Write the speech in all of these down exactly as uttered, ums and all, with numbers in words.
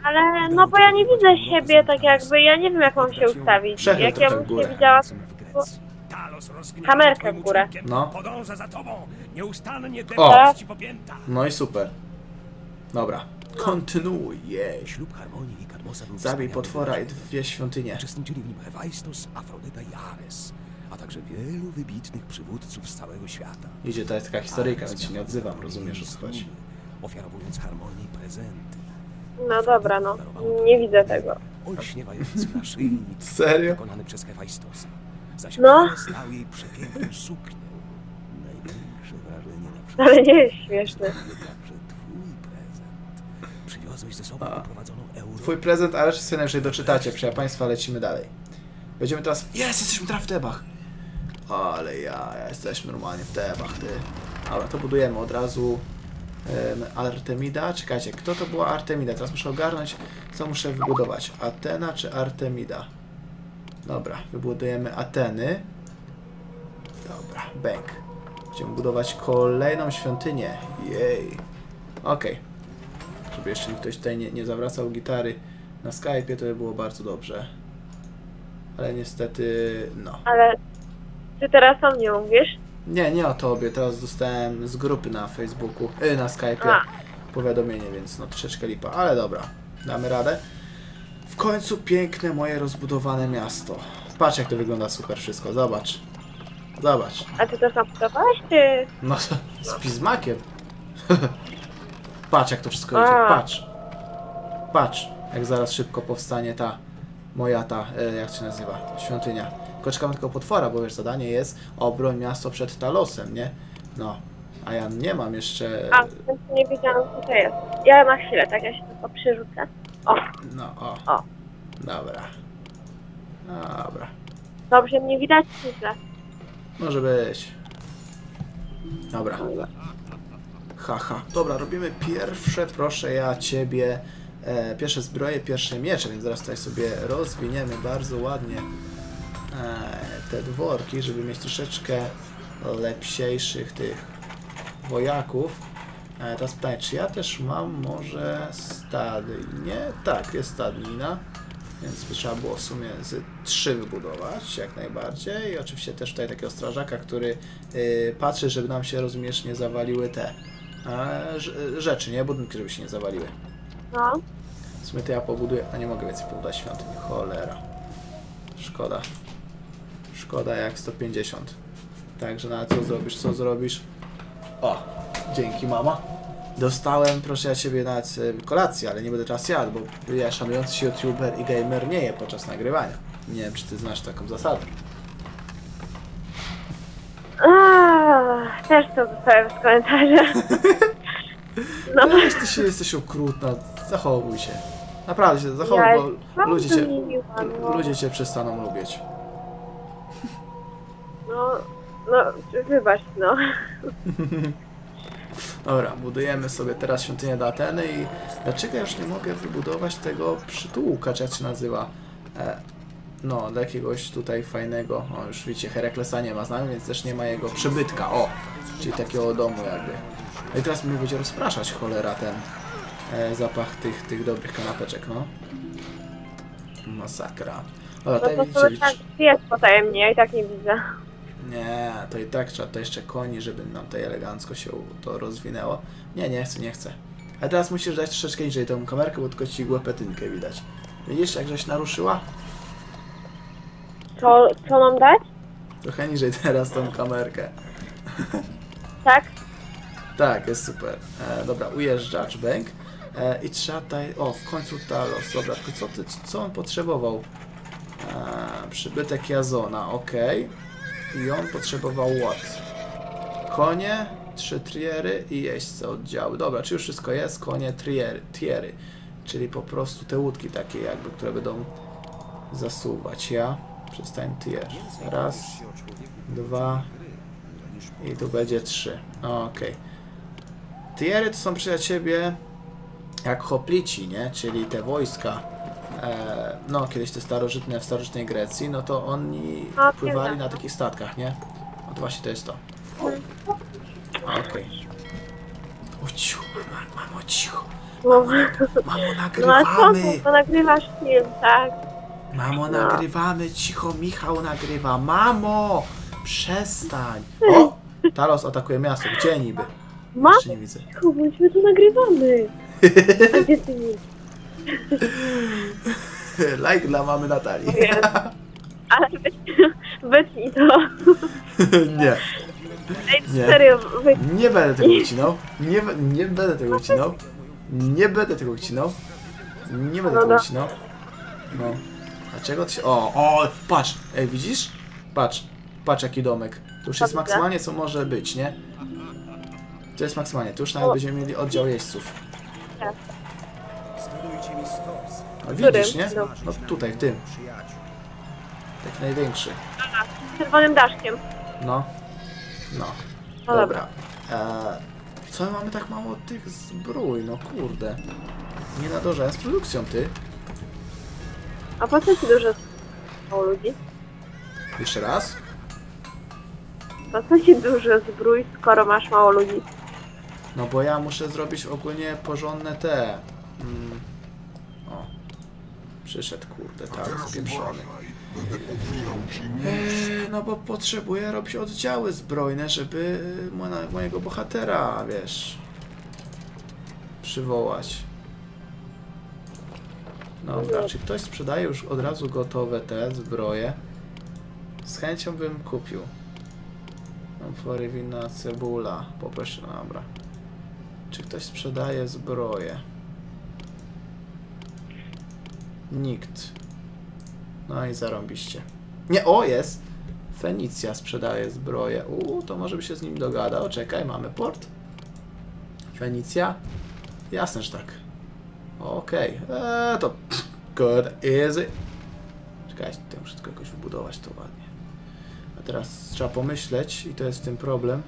Ale no bo ja nie widzę siebie tak jakby, ja nie wiem jak mam się ustawić. Przechyl Jak ja trochę bym w górę. się widziała kamerkę w górę. No. Podąża za tobą, nieustannie O! depczesz ci po piętach. No i super. Dobra. Kontynuuj, jej. Ślub Harmonii i Kadmosa był Zabij wspaniałym potwora i wydarzeniem. dwie świątynie. Uczestniczyli w nim Hefajstos, Afrodyta i Ares, a także wielu wybitnych przywódców z całego świata. Idzie to jest taka historyjka, więc się nie odzywam, rozumiesz o co chodzi. Ofiarowując Harmonii prezenty. No dobra, no. Nie widzę tego. Olśniewający naszyjnik Serio? wykonany przez Hefajstosa. Zaś No. Ares dał jej przepiękną suknię. Największe wrażenie na wszystkich. Ale nie jest śmieszne. Także twój prezent. Przywiozłeś ze sobą uprowadzoną euro. Twój prezent, ale sobie najwyżej doczytacie, proszę państwa, lecimy dalej. Będziemy teraz... Jest, jesteśmy teraz w Tebach! Ale ja, ja jesteśmy normalnie w Tebach, ty. Dobra, to budujemy od razu um, Artemida. Czekajcie, kto to była Artemida? Teraz muszę ogarnąć, co muszę wybudować. Atena czy Artemida? Dobra, wybudujemy Ateny. Dobra, bęk. Będziemy budować kolejną świątynię. Jej. Okej. Okay. Żeby jeszcze ktoś tutaj nie, nie zawracał gitary na Skype'ie, to by było bardzo dobrze. Ale niestety, no. Ale ty teraz o mnie mówisz? Nie, nie o tobie. Teraz dostałem z grupy na Facebooku, yy, na Skype'ie A. powiadomienie, więc no troszeczkę lipa. Ale dobra, damy radę. W końcu piękne moje rozbudowane miasto. Patrz jak to wygląda super wszystko, zobacz. Zobacz. A ty to sam budowałeś, czy... No z pismakiem. Patrz jak to wszystko idzie, A. patrz. Patrz, jak zaraz szybko powstanie ta moja ta, e, jak się nazywa, świątynia. Tylko czekamy tylko potwora, bo wiesz, zadanie jest obroń miasto przed Talosem, nie? No, a ja nie mam jeszcze... A, nie wiedziałam co to jest. Ja na chwilę, tak, ja się tylko przyrzucę. O, No, o. o. Dobra. Dobra. Dobrze mnie widać, czy źle? Może być. Dobra. Haha. Dobra, robimy pierwsze, proszę ja ciebie, e, pierwsze zbroje, pierwsze miecze, więc zaraz tutaj sobie rozwiniemy bardzo ładnie e, te dworki, żeby mieć troszeczkę lepsiejszych tych wojaków. E, teraz pytanie, czy ja też mam może stadnię? Tak, jest stadnina, więc by trzeba było w sumie z trzy wybudować, jak najbardziej. I oczywiście też tutaj takiego strażaka, który y, patrzy, żeby nam się, rozumiesz, nie zawaliły te e, rzeczy, nie? Budynki, żeby się nie zawaliły. No. W sumie to ja pobuduję, a nie mogę więcej pobudować świątyni. Cholera. Szkoda. Szkoda jak sto pięćdziesiąt. Także na co zrobisz, co zrobisz? O, dzięki mama. Dostałem, proszę ja ciebie, nawet kolację, ale nie będę teraz jadł, bo ja szanujący się youtuber i gamer nie je podczas nagrywania. Nie wiem, czy ty znasz taką zasadę. Ach, też to dostałem z komentarza. No. Weź, ty się jesteś okrutna, zachowuj się. Naprawdę się zachowuj, Ja bo ludzie cię, miła, no. ludzie cię przestaną lubić. No, no, wybacz, no. Dobra, budujemy sobie teraz świątynię do Ateny i dlaczego ja już nie mogę wybudować tego przytułka, czy jak się nazywa? E, no, dla jakiegoś tutaj fajnego, o już widzicie, Heraklesa nie ma z nami, więc też nie ma jego przybytka, o, czyli takiego domu jakby. No i teraz mi będzie rozpraszać cholera ten e, zapach tych, tych dobrych kanapeczek, no. Masakra. Dobra, No tutaj to widzicie, sobie tak jest potajemnie, ja i tak nie widzę. nie, to i tak trzeba to jeszcze koni, żeby nam tutaj elegancko się to rozwinęło. Nie, nie chcę, nie chcę. A teraz musisz dać troszeczkę niżej tą kamerkę, bo tylko ci głępetynkę widać. Widzisz, jak żeś naruszyła? Co, co mam dać? Trochę niżej teraz tą kamerkę. Tak? Tak, jest super. E, dobra, ujeżdżacz, bęk. E, I trzeba tutaj... O, w końcu Talos. Dobra, tylko co, ty, co on potrzebował? E, przybytek Jazona, ok. I on potrzebował what? Konie, trzy triery i jeźdźce oddziały. Dobra, czy już wszystko jest? Konie, triery, tiery. Czyli po prostu te łódki takie jakby, które będą zasuwać. Ja przestań tier. Raz, dwa i tu będzie trzy. Okej. Okay. Tiery to są przy ciebie jak hoplici, nie? Czyli te wojska. E, no, kiedyś te starożytne w starożytnej Grecji, no to oni A, pływali na takich statkach, nie? No to właśnie to jest to. Okej. Okay. O cicho, mamo, mamo, cicho. No, Mamo, no a co nagrywamy! to? To nagrywasz film, tak? Mamo, No. nagrywamy! Cicho, Michał nagrywa! Mamo! Przestań! O! Talos atakuje miasto. Gdzie niby? Ma? Jeszcze nie widzę. Cicho, bądź, my tu nagrywamy. A gdzie ty nie? Like dla mamy Natalii. Nie. Ale wytnij to. Nie, Ej, Nie. serio, wytnij. nie będę tego ucinał. Nie, be- nie będę tego ucinał. Nie będę tego ucinał. Nie będę No tego da. ucinał. No. A czego ty się... O, o, patrz! Ej, widzisz? Patrz. Patrz jaki domek. To już jest Widzę. maksymalnie co może być, nie? To jest maksymalnie. Tu już nawet O. będziemy mieli oddział jeźdźców. Zbudujcie mi stos. No Którym? widzisz, nie? No. No tutaj, w tym. Przyjaciół. Taki największy. Z czerwonym daszkiem. No. No. No Dobra. Eee, co my mamy tak mało tych zbrój? No kurde. Nie nadążałem z produkcją, ty. A po co ci dużo mało ludzi? Jeszcze raz? Po co ci dużo zbrój, skoro masz mało ludzi? No bo ja muszę zrobić ogólnie porządne te... Mm. O. Przyszedł, kurde, tak, spieprzony. Eee, no bo potrzebuję robić oddziały zbrojne, żeby mo- mojego bohatera, wiesz... przywołać. Dobra, czy ktoś sprzedaje już od razu gotowe te zbroje? Z chęcią bym kupił. Forywina, cebula. Poproszę, no dobra. Czy ktoś sprzedaje zbroje? Nikt. No i zarąbiście. Nie, o jest! Fenicja sprzedaje zbroje. Uuu, to może by się z nim dogadał. Czekaj, mamy port. Fenicja? Jasne, że tak. Okej, okay. eee, to good easy. Czekaj, tutaj muszę tylko jakoś wybudować to ładnie. A teraz trzeba pomyśleć i to jest ten problem.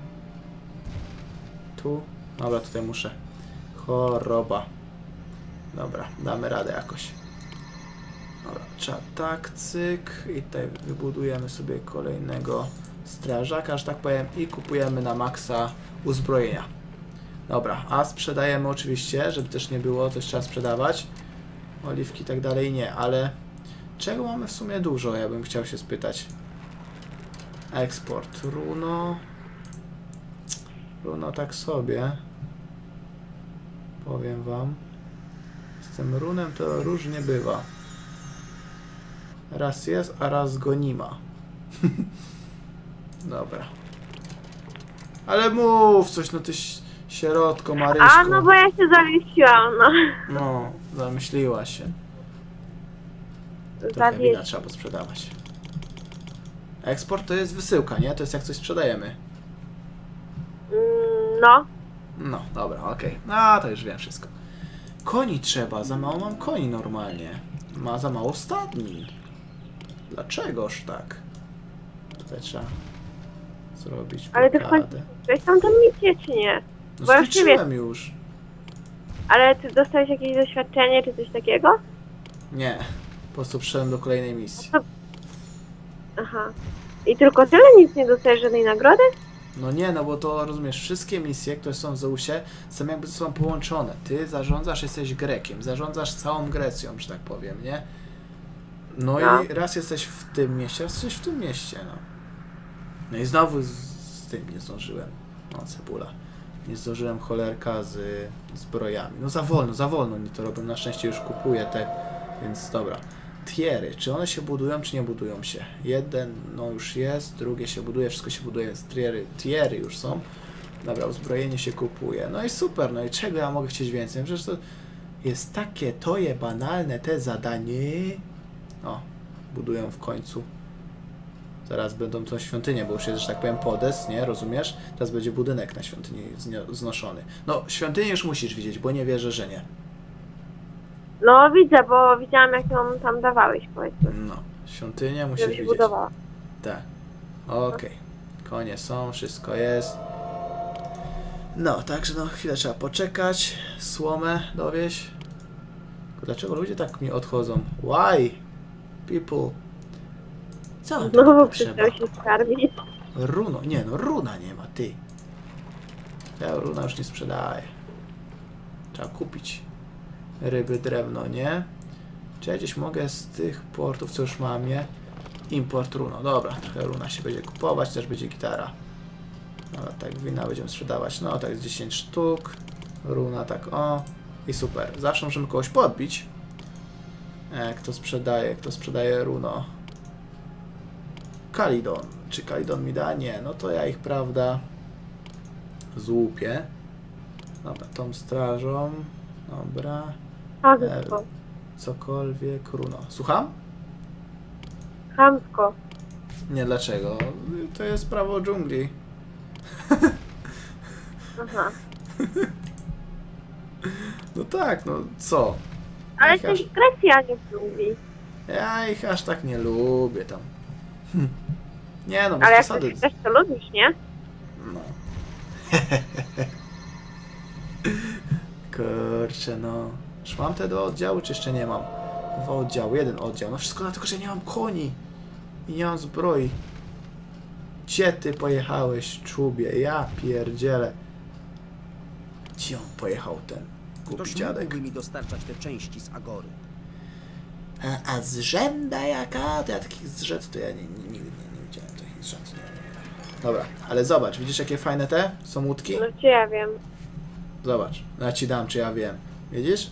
Tu. Dobra, tutaj muszę. Choroba. Dobra, damy radę jakoś. Dobra, trzeba tak, cyk. I tutaj wybudujemy sobie kolejnego strażaka, że tak powiem. I kupujemy na maksa uzbrojenia. Dobra, a sprzedajemy oczywiście, żeby też nie było, coś trzeba sprzedawać. Oliwki i tak dalej nie, ale czego mamy w sumie dużo, ja bym chciał się spytać. Eksport, runo. Runo tak sobie. Powiem wam. Z tym runem to różnie bywa. Raz jest, a raz go nie ma. Dobra. Ale mów coś, no ty sierotko, Maryśko. A, no bo ja się zamieściłam, no. No, zamyśliła się. Trochę Zawieść. wina trzeba posprzedawać. Eksport to jest wysyłka, nie? To jest jak coś sprzedajemy. Mm, no. No, dobra, okej. No, to już wiem wszystko. Koni trzeba, za mało mam koni normalnie. Ma za mało stadni. Dlaczegoż tak? Tutaj trzeba zrobić Ale ty blokadę. Weź tam tą misję, czy nie? No bo ja już nie skończyłem już. Ale ty dostałeś jakieś doświadczenie, czy coś takiego? Nie, po prostu przyszedłem do kolejnej misji. Aha. I tylko tyle? Nic nie dostajesz żadnej nagrody? No nie, no bo to rozumiesz, wszystkie misje, które są w Zeusie, są jakby ze sobą połączone. Ty zarządzasz, jesteś Grekiem, zarządzasz całą Grecją, że tak powiem, nie? No, No. i raz jesteś w tym mieście, raz jesteś w tym mieście, no. No i znowu z, z tym nie zdążyłem. No, cebula. Nie zdążyłem cholerka z zbrojami. No za wolno, za wolno oni to robią. Na szczęście już kupuję te, więc dobra. Tiery, czy one się budują, czy nie budują się? Jeden, no już jest, drugie się buduje, wszystko się buduje, więc tiery, tiery już są. Dobra, uzbrojenie się kupuje. No i super, no i czego ja mogę chcieć więcej? Przecież to jest takie, to je banalne te zadanie. O, budują w końcu. Zaraz będą to świątynie, bo już jest, że tak powiem, podest, nie? Rozumiesz? Teraz będzie budynek na świątyni znoszony. No, świątynię już musisz widzieć, bo nie wierzę, że nie. No widzę, bo widziałam jak ją tam dawałeś, powiedzmy. No, świątynię musisz Żebyś widzieć. budowała. Tak. Okej. Okay. Konie są, wszystko jest. No, także no chwilę trzeba poczekać. Słomę dowieść. Dlaczego ludzie tak mi odchodzą? Why? People. Co wam No tego bo potrzeba? przestał się skarbić. Runo. Nie no, runa nie ma, ty. Ja runa już nie sprzedaję. Trzeba kupić ryby, drewno, nie? Czy ja gdzieś mogę z tych portów, co już mam, nie? Import runo. Dobra, trochę runa się będzie kupować, też będzie gitara. No tak, wina będziemy sprzedawać. No tak, dziesięć sztuk. Runa, tak, o. I super. Zawsze możemy kogoś podbić. E, kto sprzedaje, kto sprzedaje runo. Kalidon. Czy Kalidon mi da? Nie. No to ja ich, prawda, złupię. Dobra, tą strażą. Dobra. E, Chamsko. cokolwiek. Runo. Słucham? Chamsko. Nie, dlaczego? To jest prawo dżungli. Aha. No tak, no co? Ale Ich to aż, Grecja nie lubi. ja ich aż tak nie lubię tam. Hm. Nie no, bez Ale jak przesady. coś też to lubisz, nie? No. Kurczę, no. Już mam te dwa oddziały, czy jeszcze nie mam? Dwa oddziały, jeden oddział. No wszystko dlatego, że nie mam koni. I nie mam zbroi. Gdzie ty pojechałeś, czubie? Ja pierdzielę. Gdzie on pojechał, ten głupi Ktoś dziadek? mógłby mi dostarczać te części z Agory. A, a zrzęda jaka? To ja takich zrzęd to ja nie, nie, nigdy nie, nie widziałem takich zrzęd. Nie, nie, nie. Dobra, ale zobacz, widzisz jakie fajne te są łódki? No gdzie ja wiem. Zobacz, ja ci dam, czy ja wiem. Widzisz?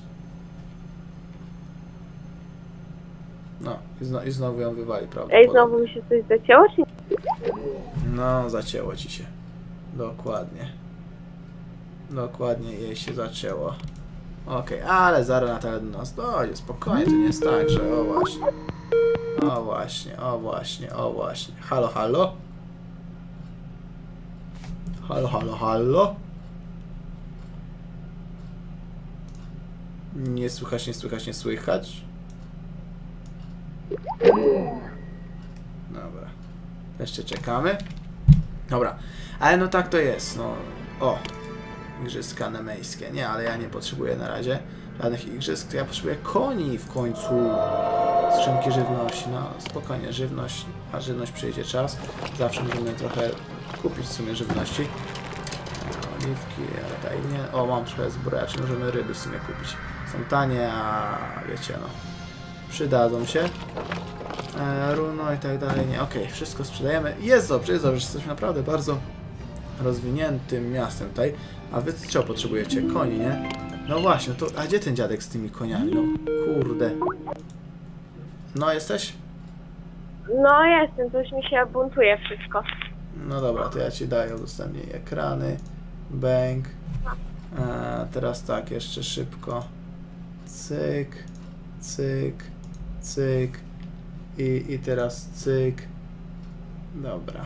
No, i, zno, i znowu ją wywali, prawda? Ej, znowu mi się coś zacięło, czy nie? No, zacięło ci się. Dokładnie. Dokładnie jej się zacięło. Okej, okay, ale zaraz na ten do nas dojdzie, spokojnie, to nie jest tak, że o właśnie. O właśnie, o właśnie, o właśnie. Halo, halo? Halo, halo, halo? Nie słychać, nie słychać, nie słychać. Dobra. Jeszcze czekamy. Dobra. Ale no tak to jest, no. O. Igrzyska nemejskie. Nie, ale ja nie potrzebuję na razie żadnych igrzysk. To ja potrzebuję koni w końcu. Skrzynki żywności. No, spokojnie, żywność. A żywność przyjdzie czas. Zawsze możemy trochę kupić w sumie żywności. Oliwki, ale tak nie. O, mam trochę zbrojaczy. Możemy ryby w sumie kupić. Są tanie, a wiecie, no. Przydadzą się. E, runo i tak dalej. Nie, okej, okay, wszystko sprzedajemy. Jest dobrze, jest dobrze. Jesteśmy naprawdę bardzo rozwiniętym miastem tutaj. A wy czego potrzebujecie? Koni, nie? No właśnie, to... A gdzie ten dziadek z tymi koniami? No kurde. No jesteś? No jestem, to już mi się buntuje wszystko. No dobra, to ja ci daję udostępnij ekrany. Bęk. E, teraz tak, jeszcze szybko. Cyk. Cyk. Cyk. I, i teraz cyk. Dobra.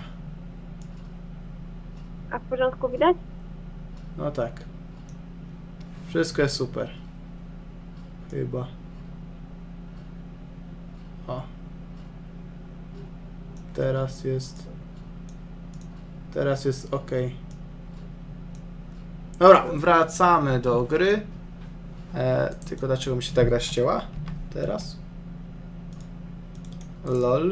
A w porządku widać? No tak. Wszystko jest super. Chyba. O. Teraz jest... Teraz jest ok. Dobra, wracamy do gry. E, tylko dlaczego mi się ta gra ścięła? Teraz? Lol.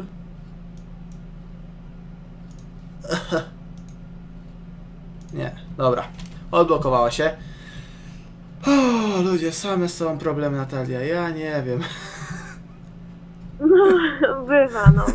Nie, dobra. Odblokowała się. O, ludzie, same są problemy, Natalia. Ja nie wiem. No, bywa, no.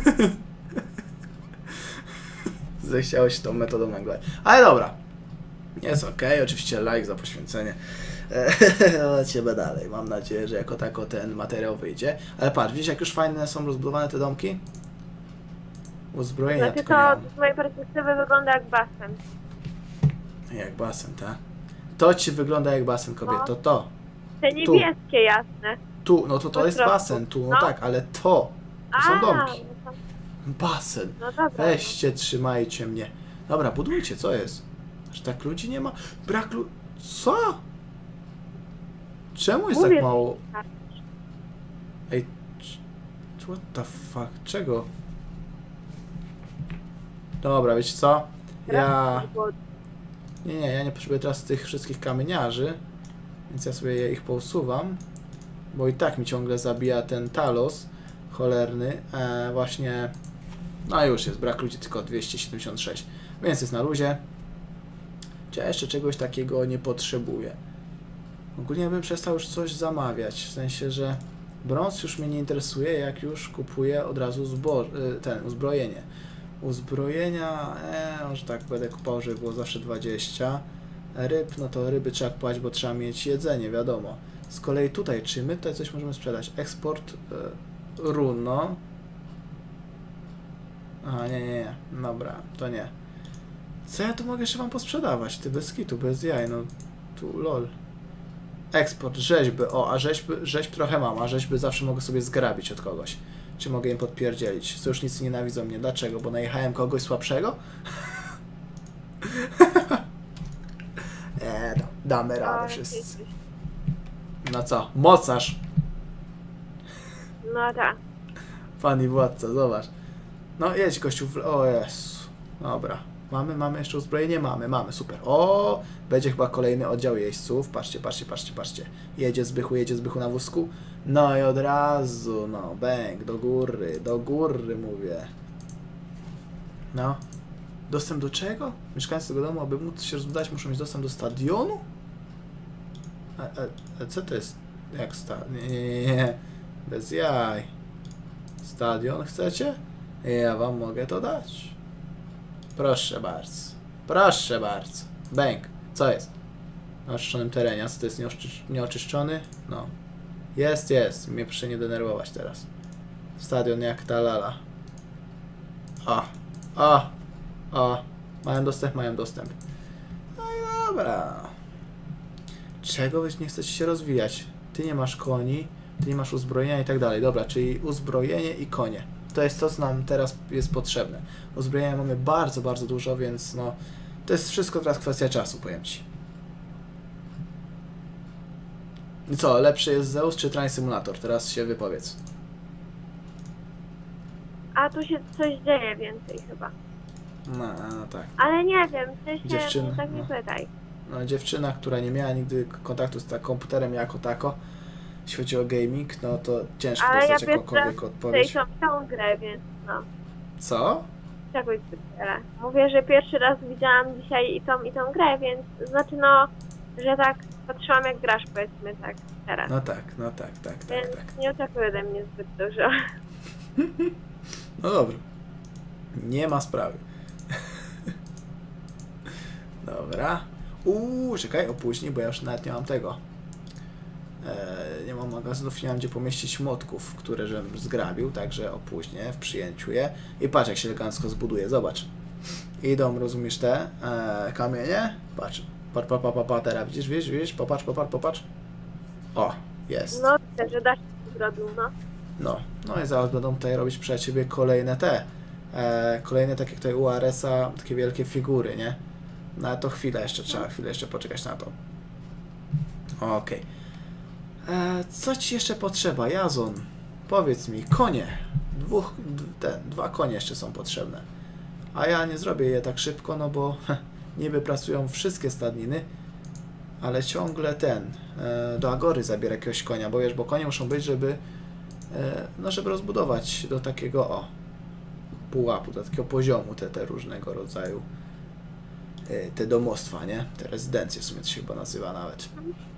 Zechciało się tą metodą nagle. Ale dobra. Jest ok, oczywiście like za poświęcenie. Lecimy dalej. Mam nadzieję, że jako tako ten materiał wyjdzie. Ale patrz, widzisz jak już fajne są rozbudowane te domki? Uzbrojenia Znaczy tylko to nie mam. z mojej perspektywy wygląda jak basen. Jak basen, tak? To ci wygląda jak basen, kobieto. To to. Te niebieskie, jasne. Tu, no to to Po jest środku. basen. Tu, no, No. tak, ale to. To są A, domki. no to- Basen. No dobra. Weźcie, trzymajcie mnie. Dobra, budujcie, co jest? Że tak ludzi nie ma? Brak lu... Co? Czemu jest Mówię, tak że mało? tak. Ej, c- what the fuck? Czego? Dobra, wiecie co? Ja... Nie, nie, ja nie potrzebuję teraz tych wszystkich kamieniarzy, więc ja sobie ich pousuwam, bo i tak mi ciągle zabija ten talos cholerny. E, właśnie... No już jest, brak ludzi tylko dwieście siedemdziesiąt sześć, więc jest na luzie. Czy ja jeszcze czegoś takiego nie potrzebuję? Ogólnie bym przestał już coś zamawiać, w sensie, że brąz już mnie nie interesuje, jak już kupuję od razu zbo ten, uzbrojenie. Uzbrojenia, e, może tak będę kupował, żeby było zawsze dwadzieścia. Ryb, no to ryby trzeba kupować, bo trzeba mieć jedzenie, wiadomo. Z kolei tutaj, czy my tutaj coś możemy sprzedać? Eksport e, runo. Aha, nie, nie, nie, dobra, to nie. Co ja tu mogę jeszcze wam posprzedawać? Ty bez kitu, bez jaj, no tu lol. Eksport, rzeźby, o, a rzeźby, rzeźb trochę mam, a rzeźby zawsze mogę sobie zgrabić od kogoś. Czy mogę im podpierdzielić? Sojusznicy nienawidzą mnie. Dlaczego? Bo najechałem kogoś słabszego? Eee, no, damy radę wszyscy. No co? Mocarz! No tak. Pani władca, zobacz. No jedź gościu, w... o Jezu. Dobra. Mamy, mamy jeszcze uzbrojenie? Mamy, mamy, super. O, będzie chyba kolejny oddział jeźdźców. Patrzcie, patrzcie, patrzcie, patrzcie. Jedzie Zbychu, jedzie Zbychu na wózku. No i od razu, no, bęk, do góry, do góry mówię. No. Dostęp do czego? Mieszkańcy tego domu, aby móc się rozbudować, muszą mieć dostęp do stadionu? A, a, a co to jest? Jak sta... Nie, nie, nie, nie. Bez jaj. Stadion chcecie? Ja wam mogę to dać. Proszę bardzo. Proszę bardzo. Bęk. Co jest? Na oczyszczonym terenie. A co to jest nieoczysz nieoczyszczony? No. Jest, jest. Mnie proszę nie denerwować teraz. Stadion jak ta lala. O. O. O. Mają dostęp, mają dostęp. No i dobra. Czego wy nie chcecie się rozwijać? Ty nie masz koni, ty nie masz uzbrojenia i tak dalej. Dobra, czyli uzbrojenie i konie. To jest to, co nam teraz jest potrzebne. Uzbrojenia mamy bardzo, bardzo dużo, więc no... To jest wszystko teraz kwestia czasu, powiem ci. I co, lepszy jest Zeus czy Train Simulator? Teraz się wypowiedz. A tu się coś dzieje więcej chyba. No, no tak. Ale nie wiem, ty się Dziewczyny, tak nie no. pytaj. No, dziewczyna, która nie miała nigdy kontaktu z tak komputerem jako tako, jeśli chodzi o gaming, no to ciężko Ale ja dostać pierwszy jakąkolwiek raz odpowiedź. tej tą, tą grę, więc no. Co? Czegoś tyle. Mówię, że pierwszy raz widziałam dzisiaj i tą i tą grę, więc znaczy no, że tak patrzyłam jak grasz, powiedzmy tak teraz. No tak, no tak, tak, tak, Więc tak. nie oczekuję ode mnie zbyt dużo. No dobra. Nie ma sprawy. Dobra. Uuu, czekaj, opóźnij, bo ja już nawet nie mam tego. Eee, nie mam magazynów, nie mam gdzie pomieścić młotków, które żem zgrabił, także opóźnię w przyjęciu je. I patrz, jak się elegancko zbuduje, zobacz. Idą, rozumiesz, te eee, kamienie? Patrz, patrz, patrz, patrz, patrz, teraz widzisz, widzisz, widzisz, popatrz, popatrz, popatrz. O, jest. No, też, że dasz to zrobił, no. No, no i zaraz będą tutaj robić przed ciebie kolejne te, e, kolejne takie jak tutaj u Aresa, takie wielkie figury, nie? No ale to chwilę jeszcze, trzeba chwilę jeszcze poczekać na to. Okej. Okay. Co ci jeszcze potrzeba, Jazon? Powiedz mi, konie. Dwóch, te, dwa konie jeszcze są potrzebne. A ja nie zrobię je tak szybko, no bo heh, niby pracują wszystkie stadniny, ale ciągle ten, e, do Agory zabiera jakiegoś konia, bo wiesz, bo konie muszą być, żeby no żeby rozbudować do takiego, o, pułapu, do takiego poziomu te, te różnego rodzaju te domostwa, nie? Te rezydencje w sumie to się chyba nazywa nawet.